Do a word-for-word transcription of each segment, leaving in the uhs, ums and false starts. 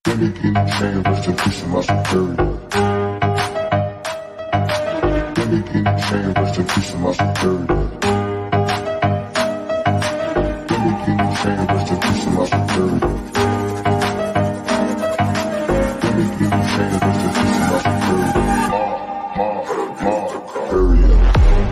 Let me get the chain, rest in peace to my security. Let me get the chain, rest in peace to my security. Let me get the chain, rest in peace to my security. Let me get the chain, rest in peace to my security. Ma, ma, ma, period.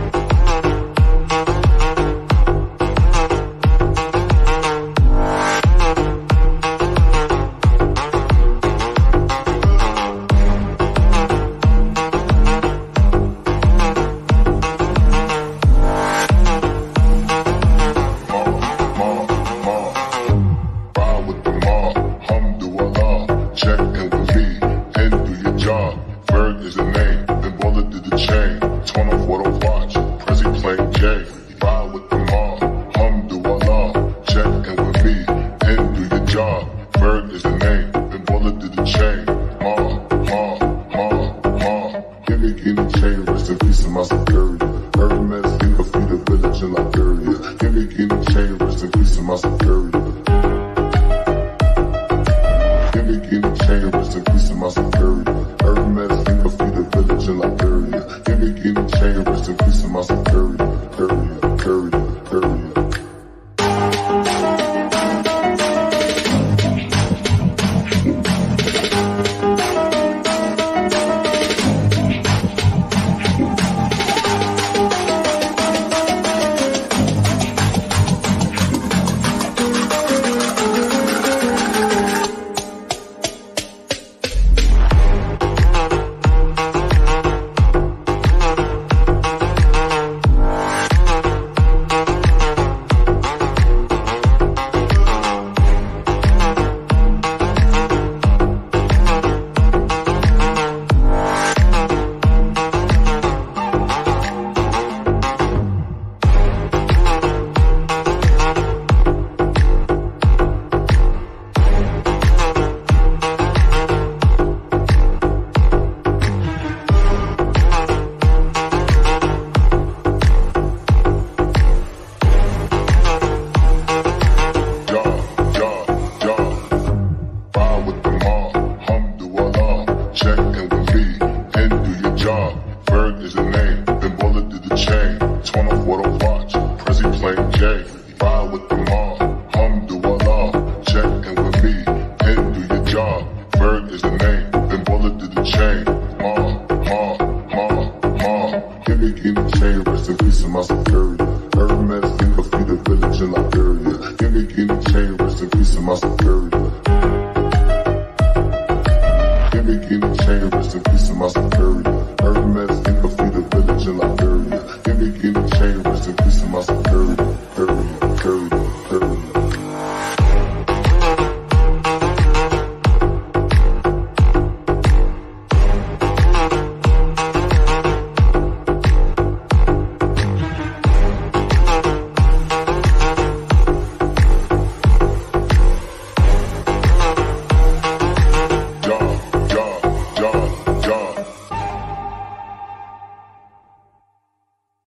Check in with me and do your job. Ferg is the name, then bullet did the chain. Torn off what I watch, Prezi playing J. Ride with the mob, hum do Allah. Check in with me and do your job. Ferg is the name.